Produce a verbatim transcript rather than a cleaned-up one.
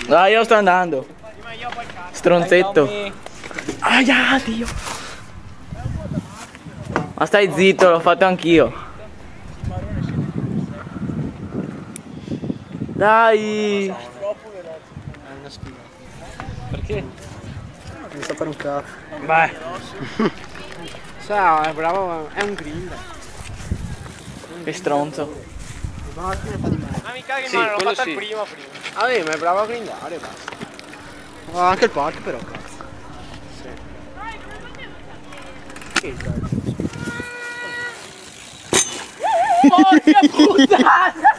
Dai, io sto andando. Stronzetto. Aia, Dio. Ma stai zitto, l'ho fatto anch'io. Dai. Troppo veloce. È una sfiga. Perché? Mi sta per un cazzo. Vai. Sa, è bravo, è un grind. Che stronzo. Ma alla fine fa di male. Ma mi caghi in Sì, mano, l'ho quello fatta sì. prima prima. Vabbè, ma è bravo a grindare, basta. Ma anche il park però, cazzo. Sì. Che il cazzo? Porca puttana!